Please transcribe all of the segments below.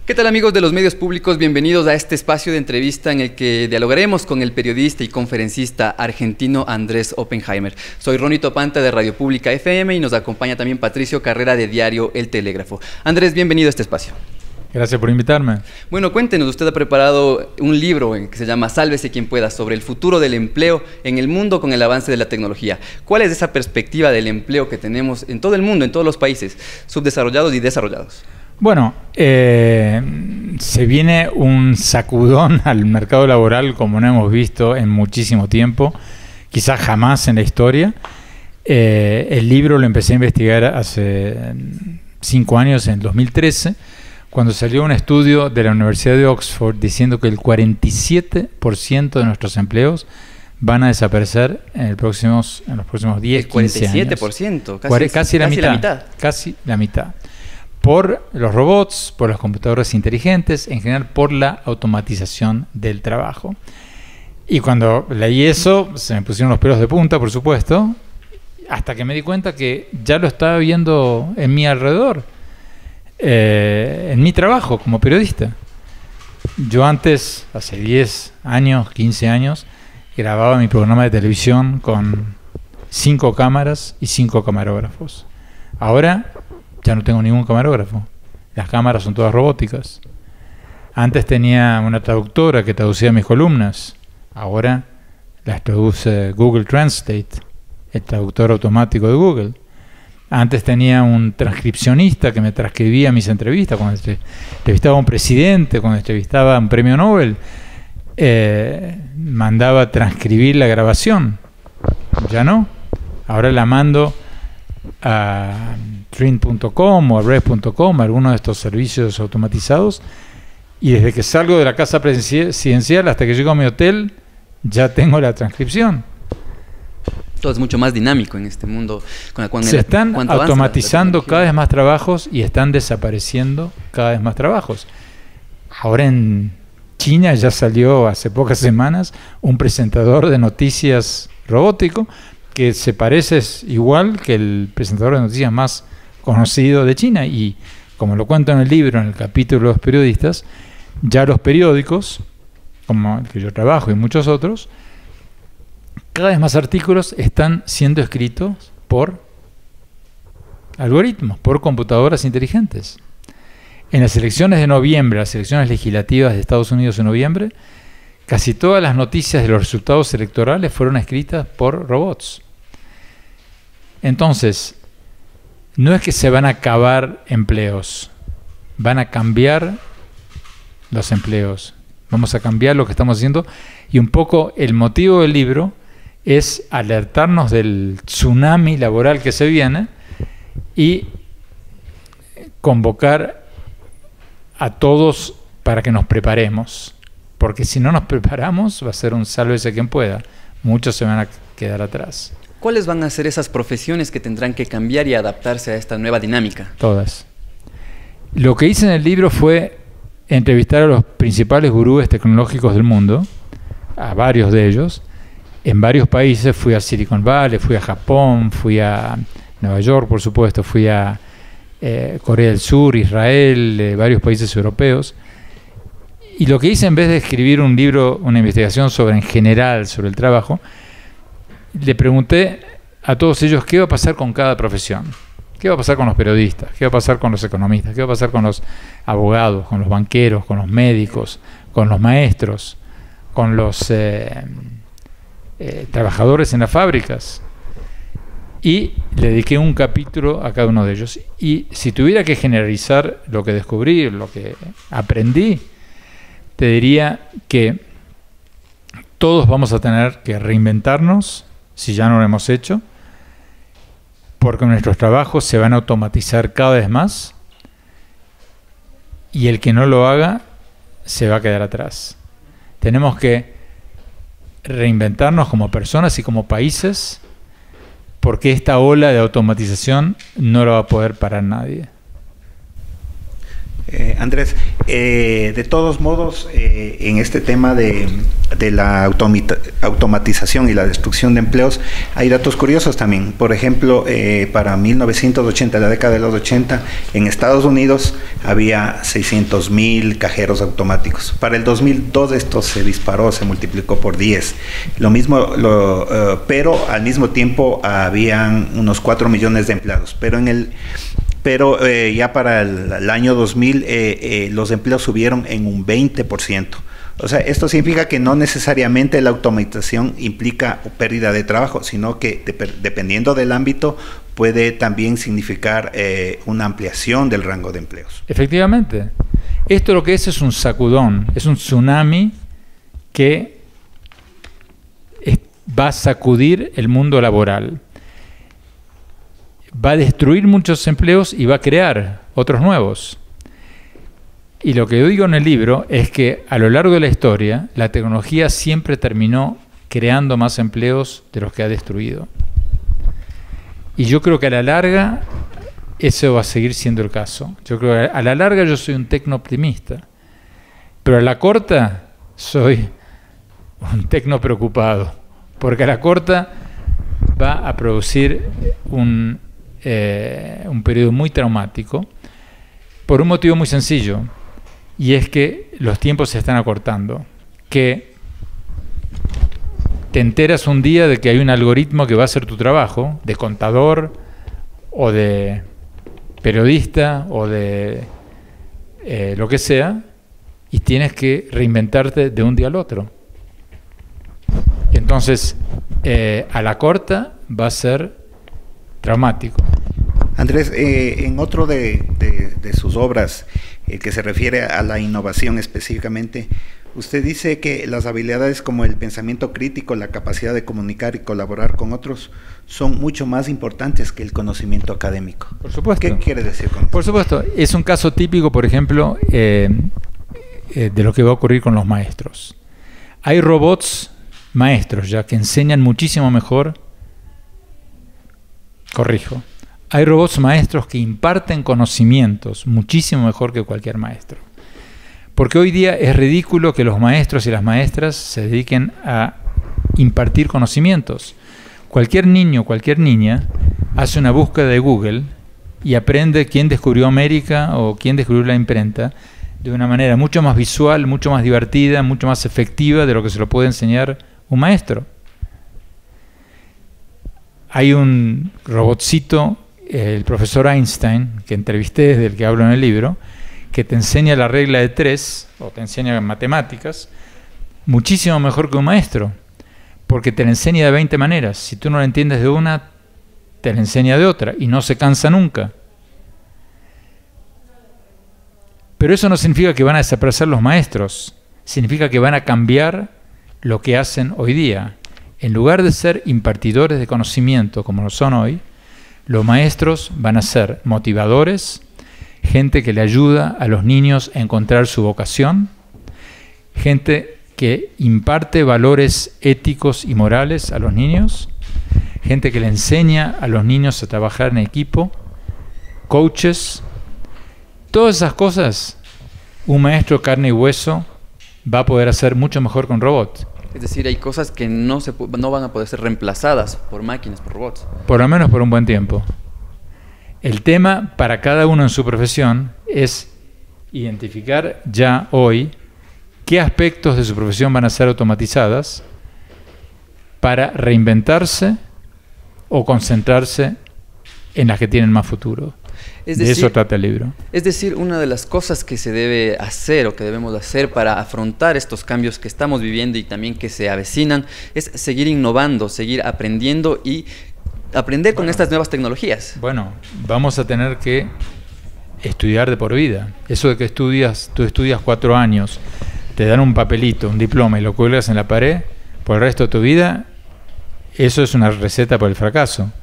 ¿Qué tal, amigos de los medios públicos? Bienvenidos a este espacio de entrevista en el que dialogaremos con el periodista y conferencista argentino Andrés Oppenheimer. Soy Ronnie Topanta de Radio Pública FM y nos acompaña también Patricio Carrera de Diario El Telégrafo. Andrés, bienvenido a este espacio. Gracias por invitarme. Bueno, cuéntenos, usted ha preparado un libro que se llama Sálvese quien pueda, sobre el futuro del empleo en el mundo con el avance de la tecnología. ¿Cuál es esa perspectiva del empleo que tenemos en todo el mundo, en todos los países, subdesarrollados y desarrollados? Bueno, se viene un sacudón al mercado laboral como no hemos visto en muchísimo tiempo, quizás jamás en la historia. El libro lo empecé a investigar hace 5 años, en 2013, cuando salió un estudio de la Universidad de Oxford diciendo que el 47% de nuestros empleos van a desaparecer en los próximos 10, 15 años. El 47%, casi la mitad. Casi la mitad. Por los robots, por las computadoras inteligentes, en general por la automatización del trabajo. Y cuando leí eso, se me pusieron los pelos de punta, por supuesto, hasta que me di cuenta que ya lo estaba viendo en mi alrededor, en mi trabajo como periodista. Yo antes, hace 10 años, 15 años, grababa mi programa de televisión con 5 cámaras y 5 camarógrafos. Ahora ya no tengo ningún camarógrafo. Las cámaras son todas robóticas. Antes tenía una traductora que traducía mis columnas. Ahora las traduce Google Translate, el traductor automático de Google. Antes tenía un transcripcionista que me transcribía mis entrevistas. Cuando entrevistaba a un presidente, cuando entrevistaba a un premio Nobel, mandaba transcribir la grabación. Ya no. Ahora la mando a Trint.com o a Red.com, alguno de estos servicios automatizados, y desde que salgo de la casa presidencial hasta que llego a mi hotel ya tengo la transcripción. Todo es mucho más dinámico en este mundo. Se están automatizando cada vez más trabajos y están desapareciendo cada vez más trabajos. Ahora en China ya salió hace pocas semanas un presentador de noticias robótico que se parece igual que el presentador de noticias más conocido de China, y como lo cuento en el libro, en el capítulo de los periodistas, ya los periódicos, como el que yo trabajo y muchos otros, cada vez más artículos están siendo escritos por algoritmos, por computadoras inteligentes. En las elecciones de noviembre, las elecciones legislativas de Estados Unidos en noviembre, casi todas las noticias de los resultados electorales fueron escritas por robots. Entonces, no es que se van a acabar empleos, van a cambiar los empleos. Vamos a cambiar lo que estamos haciendo, y un poco el motivo del libro es alertarnos del tsunami laboral que se viene y convocar a todos para que nos preparemos. Porque si no nos preparamos, va a ser un sálvese quien pueda. Muchos se van a quedar atrás. ¿Cuáles van a ser esas profesiones que tendrán que cambiar y adaptarse a esta nueva dinámica? Todas. Lo que hice en el libro fue entrevistar a los principales gurúes tecnológicos del mundo, a varios de ellos, en varios países. Fui a Silicon Valley, fui a Japón, fui a Nueva York, por supuesto, fui a Corea del Sur, Israel, varios países europeos. Y lo que hice, en vez de escribir un libro, una investigación en general sobre el trabajo, le pregunté a todos ellos qué va a pasar con cada profesión. ¿Qué va a pasar con los periodistas? ¿Qué va a pasar con los economistas? ¿Qué va a pasar con los abogados, con los banqueros, con los médicos, con los maestros, con los trabajadores en las fábricas? Y le dediqué un capítulo a cada uno de ellos. Y si tuviera que generalizar lo que descubrí, lo que aprendí, te diría que todos vamos a tener que reinventarnos, si ya no lo hemos hecho, porque nuestros trabajos se van a automatizar cada vez más, y el que no lo haga se va a quedar atrás. Tenemos que reinventarnos como personas y como países, porque esta ola de automatización no la va a poder parar nadie. Andrés, de todos modos, en este tema de la automatización y la destrucción de empleos, hay datos curiosos también. Por ejemplo, para 1980, la década de los 80, en Estados Unidos había 600,000 cajeros automáticos. Para el 2002 esto se disparó, se multiplicó por 10. Lo mismo, pero al mismo tiempo habían unos 4 millones de empleados. Pero ya para el año 2000 los empleos subieron en un 20%. O sea, esto significa que no necesariamente la automatización implica pérdida de trabajo, sino que dependiendo del ámbito puede también significar una ampliación del rango de empleos. Efectivamente. Esto lo que es un sacudón, es un tsunami que va a sacudir el mundo laboral. Va a destruir muchos empleos y va a crear otros nuevos. Y lo que yo digo en el libro es que a lo largo de la historia, la tecnología siempre terminó creando más empleos de los que ha destruido. Y yo creo que a la larga eso va a seguir siendo el caso. Yo creo que a la larga yo soy un tecno-optimista, pero a la corta soy un tecno-preocupado, porque a la corta va a producir un periodo muy traumático por un motivo muy sencillo, y es que los tiempos se están acortando, que te enteras un día de que hay un algoritmo que va a hacer tu trabajo de contador o de periodista o de lo que sea, y tienes que reinventarte de un día al otro. Entonces a la corta va a ser traumático. Andrés, en otro de sus obras, el que se refiere a la innovación específicamente, usted dice que las habilidades como el pensamiento crítico, la capacidad de comunicar y colaborar con otros son mucho más importantes que el conocimiento académico. Por supuesto. ¿Qué quiere decir con eso? Por supuesto. Es un caso típico, por ejemplo, de lo que va a ocurrir con los maestros. Hay robots maestros ya que enseñan muchísimo mejor. Corrijo. Hay robots maestros que imparten conocimientos muchísimo mejor que cualquier maestro. Porque hoy día es ridículo que los maestros y las maestras se dediquen a impartir conocimientos. Cualquier niño, cualquier niña hace una búsqueda de Google y aprende quién descubrió América o quién descubrió la imprenta de una manera mucho más visual, mucho más divertida, mucho más efectiva de lo que se lo puede enseñar un maestro. Hay un robotcito, el profesor Einstein, que entrevisté, del que hablo en el libro, que te enseña la regla de 3, o te enseña matemáticas, muchísimo mejor que un maestro, porque te la enseña de 20 maneras. Si tú no la entiendes de una, te la enseña de otra, y no se cansa nunca. Pero eso no significa que van a desaparecer los maestros, significa que van a cambiar lo que hacen hoy día. En lugar de ser impartidores de conocimiento como lo son hoy, los maestros van a ser motivadores, gente que le ayuda a los niños a encontrar su vocación, gente que imparte valores éticos y morales a los niños, gente que le enseña a los niños a trabajar en equipo, coaches. Todas esas cosas, un maestro carne y hueso va a poder hacer mucho mejor con robots. Es decir, hay cosas que no van a poder ser reemplazadas por máquinas, por robots. Por lo menos por un buen tiempo. El tema para cada uno en su profesión es identificar ya hoy qué aspectos de su profesión van a ser automatizadas para reinventarse o concentrarse en las que tienen más futuro. De eso trata el libro. Es decir, una de las cosas que se debe hacer o que debemos hacer para afrontar estos cambios que estamos viviendo y también que se avecinan es seguir innovando, seguir aprendiendo y aprender con estas nuevas tecnologías. Bueno, vamos a tener que estudiar de por vida. Eso de que tú estudias 4 años, te dan un papelito, un diploma y lo cuelgas en la pared por el resto de tu vida, eso es una receta para el fracaso.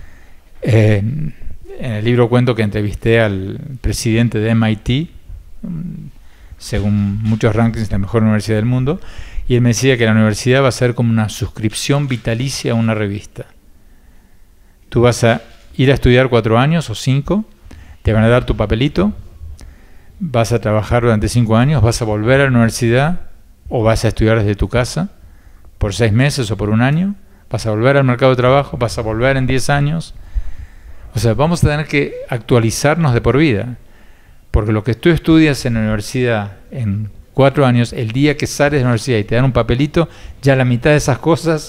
En el libro cuento que entrevisté al presidente de MIT, según muchos rankings, la mejor universidad del mundo, y él me decía que la universidad va a ser como una suscripción vitalicia a una revista. Tú vas a ir a estudiar 4 años o 5, te van a dar tu papelito, vas a trabajar durante 5 años, vas a volver a la universidad o vas a estudiar desde tu casa por 6 meses o por 1 año, vas a volver al mercado de trabajo, vas a volver en 10 años. O sea, vamos a tener que actualizarnos de por vida, porque lo que tú estudias en la universidad en 4 años, el día que sales de la universidad y te dan un papelito, ya la mitad de esas cosas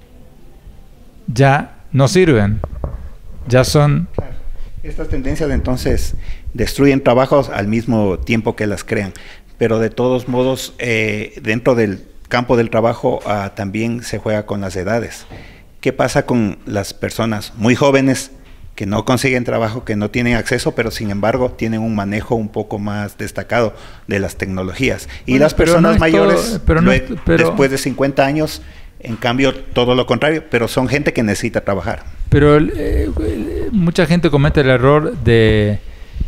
ya no sirven, ya son... Claro. Estas tendencias entonces destruyen trabajos al mismo tiempo que las crean, pero de todos modos dentro del campo del trabajo también se juega con las edades. ¿Qué pasa con las personas muy jóvenes que no consiguen trabajo, que no tienen acceso, pero sin embargo tienen un manejo un poco más destacado de las tecnologías? Y bueno, las personas no mayores, después de 50 años, en cambio, todo lo contrario, pero son gente que necesita trabajar. Pero mucha gente comete el error de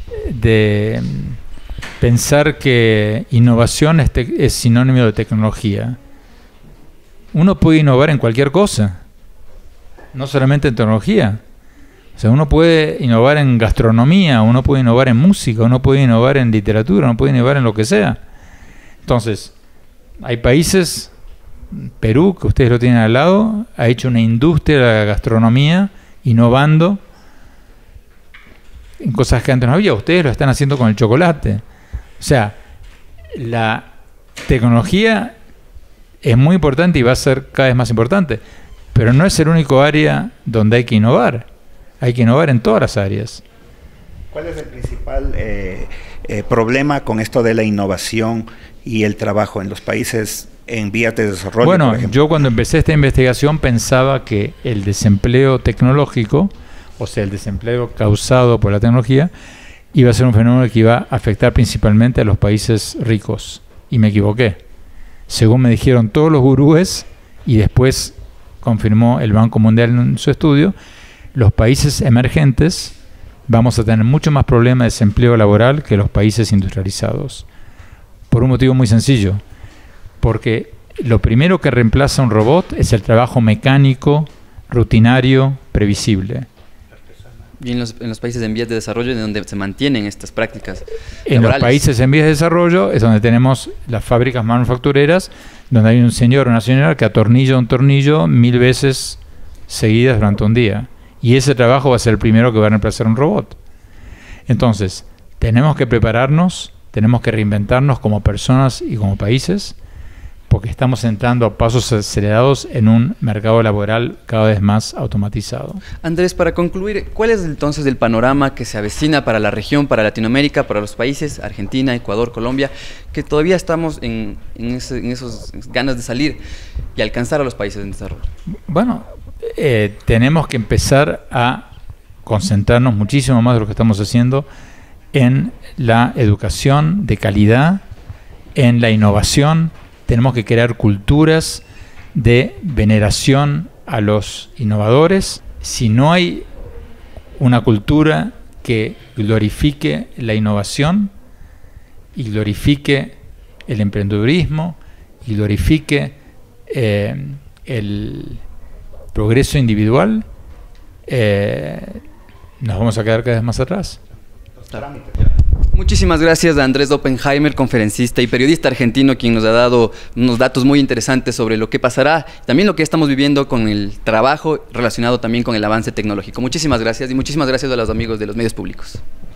pensar que innovación es sinónimo de tecnología. Uno puede innovar en cualquier cosa, no solamente en tecnología. O sea, uno puede innovar en gastronomía, uno puede innovar en música, uno puede innovar en literatura, uno puede innovar en lo que sea. Entonces, hay países, Perú, que ustedes lo tienen al lado, ha hecho una industria de la gastronomía innovando en cosas que antes no había. Ustedes lo están haciendo con el chocolate. O sea, la tecnología es muy importante y va a ser cada vez más importante, pero no es el único área donde hay que innovar. Hay que innovar en todas las áreas. ¿Cuál es el principal problema con esto de la innovación y el trabajo en los países en vías de desarrollo? Bueno, yo cuando empecé esta investigación pensaba que el desempleo tecnológico, o sea, el desempleo causado por la tecnología, iba a ser un fenómeno que iba a afectar principalmente a los países ricos. Y me equivoqué. Según me dijeron todos los gurúes, y después confirmó el Banco Mundial en su estudio, los países emergentes vamos a tener mucho más problemas de desempleo laboral que los países industrializados. Por un motivo muy sencillo. Porque lo primero que reemplaza un robot es el trabajo mecánico, rutinario, previsible. Y en los países en vías de desarrollo, en donde se mantienen estas prácticas en laborales. Los países en vías de desarrollo es donde tenemos las fábricas manufactureras, donde hay un señor o una señora que atornilla un tornillo 1000 veces seguidas durante un día. Y ese trabajo va a ser el primero que va a reemplazar un robot. Entonces, tenemos que prepararnos, tenemos que reinventarnos como personas y como países, porque estamos entrando a pasos acelerados en un mercado laboral cada vez más automatizado. Andrés, para concluir, ¿cuál es entonces el panorama que se avecina para la región, para Latinoamérica, para los países, Argentina, Ecuador, Colombia, que todavía estamos en esas ganas de salir y alcanzar a los países en desarrollo? Bueno, tenemos que empezar a concentrarnos muchísimo más de lo que estamos haciendo en la educación de calidad, en la innovación. Tenemos que crear culturas de veneración a los innovadores. Si no hay una cultura que glorifique la innovación y glorifique el emprendedurismo y glorifique el progreso individual, nos vamos a quedar cada vez más atrás. Muchísimas gracias a Andrés Oppenheimer, conferencista y periodista argentino, quien nos ha dado unos datos muy interesantes sobre lo que pasará, también lo que estamos viviendo con el trabajo relacionado también con el avance tecnológico. Muchísimas gracias y muchísimas gracias a los amigos de los medios públicos.